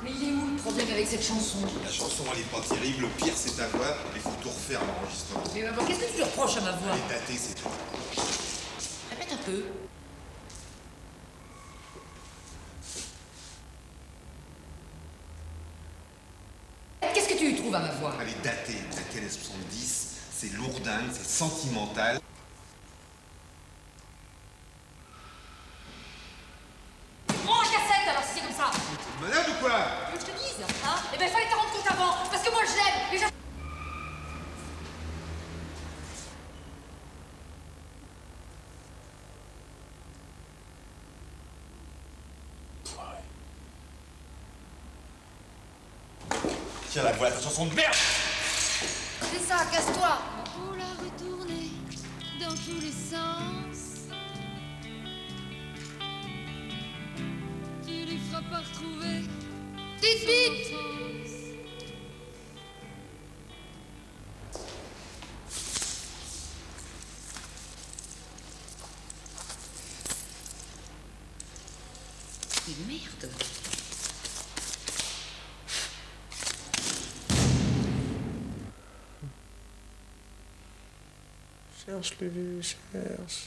Mais il est où le problème avec cette chanson? La chanson, elle est pas terrible. Le pire, c'est ta voix. Il faut tout refaire l'enregistrement. Mais maman, qu'est-ce que tu reproches à ma voix? Elle est datée, c'est tout. Répète un peu. Qu'est-ce que tu y trouves à ma voix? Elle est datée. Datée les 70. C'est lourdingue, c'est sentimental. Range cassette alors si c'est comme ça! T'es malade ou quoi? Tu veux que je te dise, hein? Eh ben fallait t'en rendre compte avant, parce que moi je l'aime, et je... Tiens, la voilà ta chanson de merde! C'est ça, casse-toi! Pour la retourner dans tous les sens, tu lui feras pas retrouver Vite, vite! son enfance. Mais merde! Cherche, Lévi, cherche.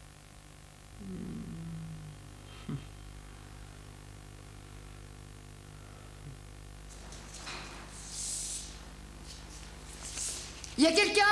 Y a quelqu'un?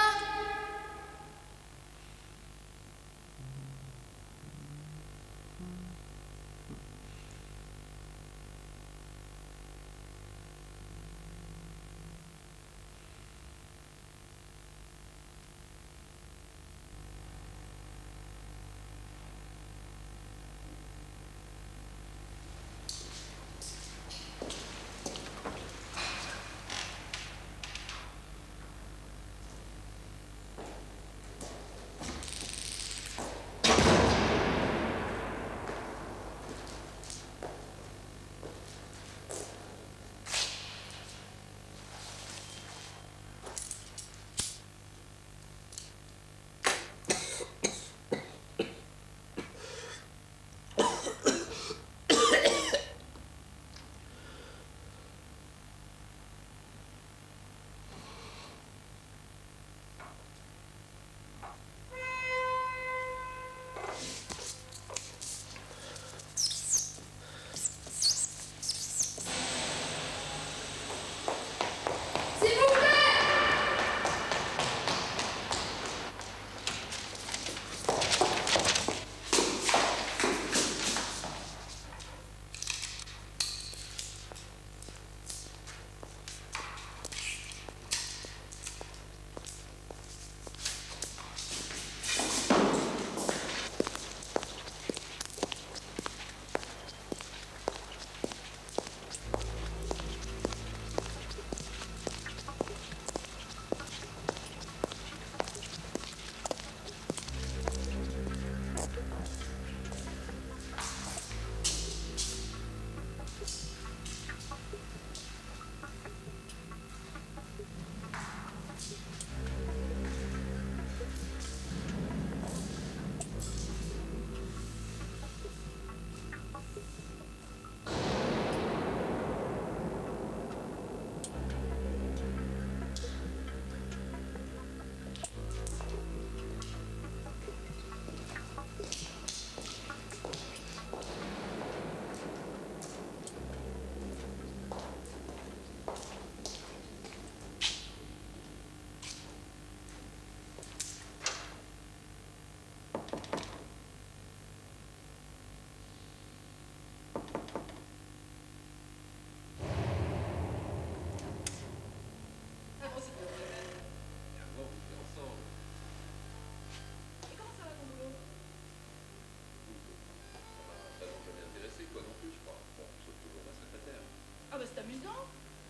C'est amusant.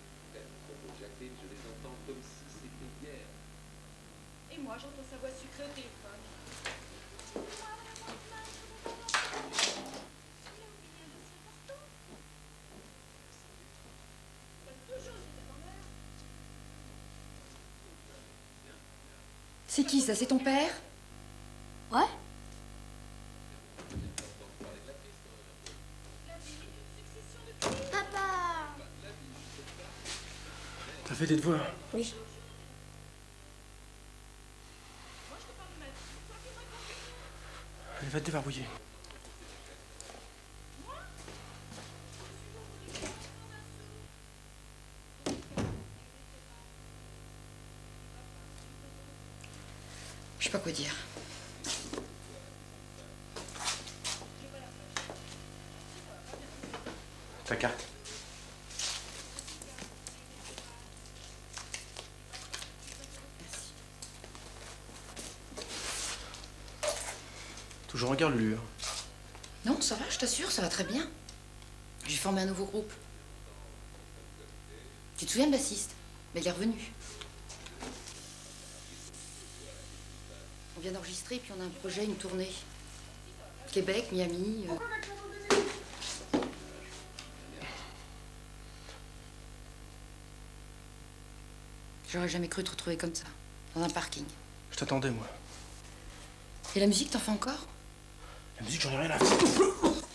Je les entends comme si c'était hier. Et moi, j'entends sa voix sucrée au téléphone. C'est qui ça? C'est ton père? Ouais? Papa! T'as fait tes devoirs? Oui. Allez, va te débarbouiller. Je sais pas quoi dire. Ta carte. Toujours en garde, lui. Non, ça va, je t'assure, ça va très bien. J'ai formé un nouveau groupe. Tu te souviens de bassiste? Mais il est revenu. On vient d'enregistrer, puis on a un projet, une tournée. Québec, Miami. J'aurais jamais cru te retrouver comme ça, dans un parking. Je t'attendais, moi. Et la musique, t'en fais encore? La musique, j'en ai rien à foutre.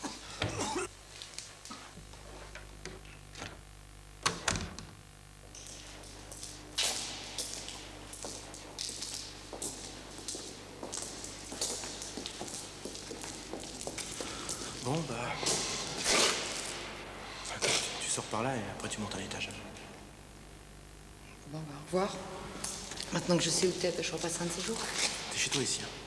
Bon, bah... Attends, tu sors par là et après tu montes à l'étage. Bon, bah, au revoir. Maintenant que je sais où t'es, je repasserai un de ces jours. T'es chez toi ici, hein.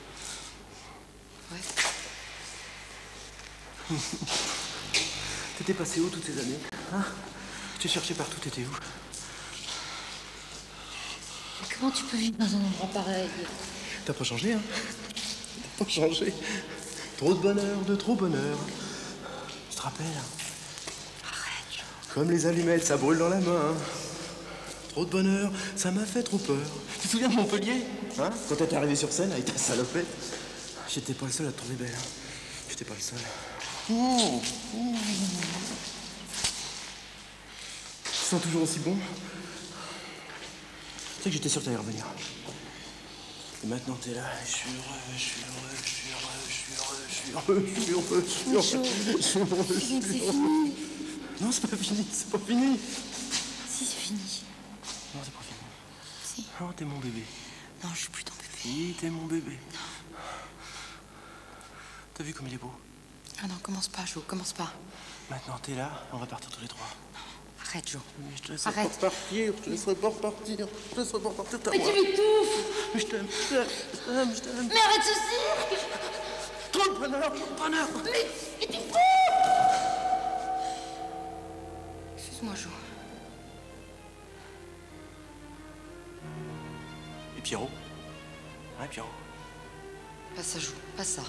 Ouais. T'étais passé où toutes ces années, hein? Je t'ai cherché partout, t'étais où? Mais comment tu peux vivre dans un endroit pareil? T'as pas changé, hein? T'as pas changé. Trop de bonheur, de trop bonheur. Tu te rappelles? Arrête. Comme les allumettes, ça brûle dans la main. Trop de bonheur, ça m'a fait trop peur. Tu te souviens de Montpellier? Hein? Quand t'étais arrivé sur scène avec ta salopette? J'étais pas le seul à te trouver belle. Hein? J'étais pas le seul. Tu te sens toujours aussi bon? Tu sais que j'étais sûr que t'allais revenir. Et maintenant t'es là, je suis heureux, je suis heureux, je suis heureux, je suis heureux, je suis heureux, je suis heureux, je suis heureux, je suis heureux, je suis heureux. C'est fini. Non, c'est pas fini, c'est pas fini. Si, c'est fini. Non, c'est pas fini. Si. Non, t'es mon bébé. Non, je suis plus ton bébé. Si, t'es mon bébé. T'as vu comme il est beau? Ah non, commence pas, Jo, commence pas. Maintenant, t'es là, on va partir tous les trois. Arrête, Jo. Mais je te laisserai Arrête. pas repartir, je te laisserai pas repartir, je te laisserai pas repartir, t'as Mais moi. tu m'étouffes. Mais je t'aime, je t'aime, je t'aime, je t'aime. Mais arrête ce cirque. Trop de bonheur, trop de bonheur. Mais t'es fou. Excuse-moi, Jo. Et Pierrot? Hein, Pierrot? Pas ça, Jo, pas ça.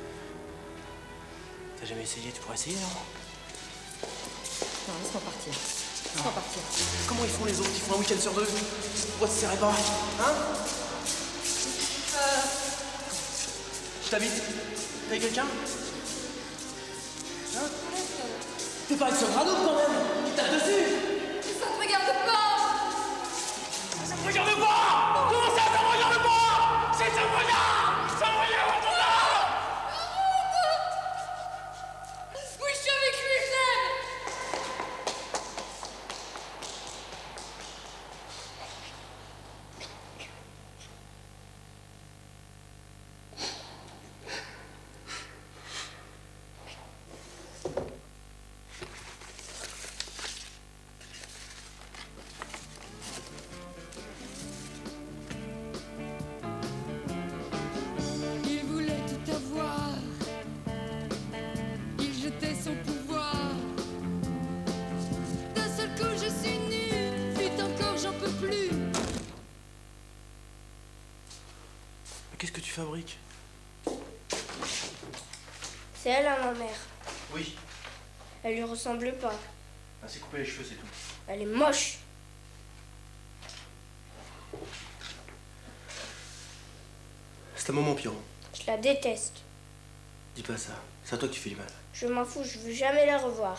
T'as jamais essayé? Tu pourrais essayer, non? Non, laisse-moi partir. Laisse-moi partir. Comment ils font les autres? Ils font un week-end sur deux? Pourquoi tu ne serrais pas? Hein? Je t'invite. T'as avec quelqu'un? Hein? T'es pas avec ce radeau quand même! Il tape dessus! Ça te regarde pas! Ça me regarde pas! Comment ça me regarde pas? C'est ça me regarde! Ça me regarde pas! Oui, je suis avec lui, je l'aime! Il voulait tout avoir. Il jetait son pouvoir. D'un seul coup, je suis nue. Vite encore, j'en peux plus. Mais qu'est-ce que tu fabriques? C'est elle à ma mère. Oui. Elle lui ressemble pas. Ah, c'est couper les cheveux, c'est tout. Elle est moche. C'est ta maman, Pierrot. Je la déteste. Dis pas ça. C'est à toi que tu fais du mal. Je m'en fous, je veux jamais la revoir.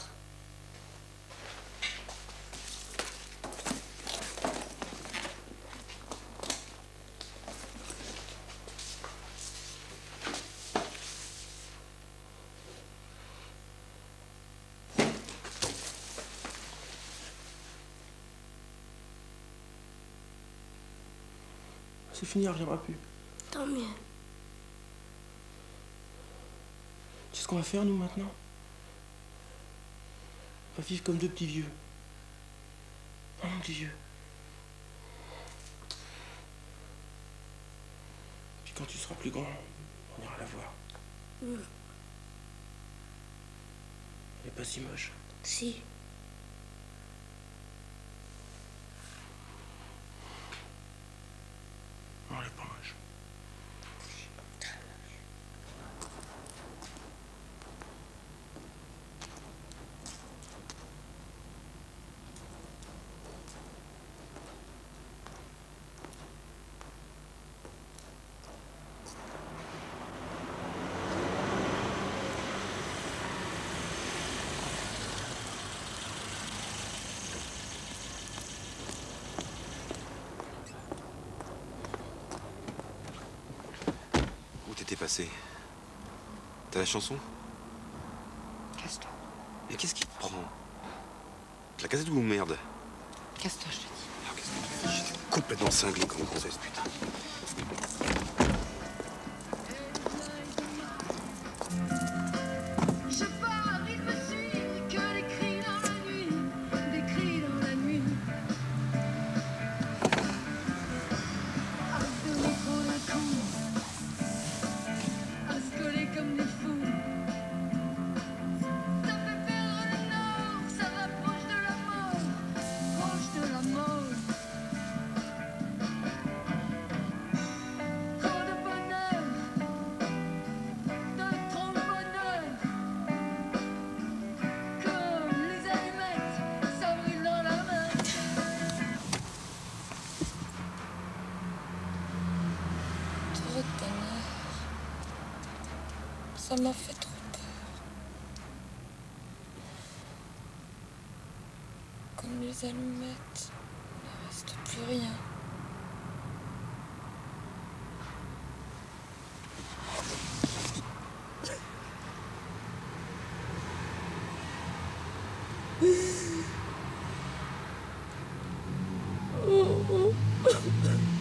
C'est fini, elle reviendra plus. Tant mieux. Tu sais ce qu'on va faire, nous, maintenant? On va vivre comme deux petits vieux. Un petit vieux. Puis quand tu seras plus grand, on ira la voir. Elle est pas si moche. Si. Non, elle est pas moche. T'es passé. T'as la chanson? Casse-toi. Mais qu'est-ce qui te prend? La casette ou merde? Casse-toi, je te dis. Ah, qu'est-ce que tu dis? J'étais complètement cinglé comme grossesse, putain. Je pars, il me suit, que des cris dans la nuit, des cris dans la nuit. À se donner trop d'un coup, à se coller comme des fous. Ça fait perdre le nord, ça rapproche de la mort, proche de la mort. Trop de bonheur, de trop de bonheur. Comme les allumettes, ça brûle dans la main. Trop de bonheur. Ça m'a fait trop peur. Comme les allumettes, il ne reste plus rien. Oh, oh.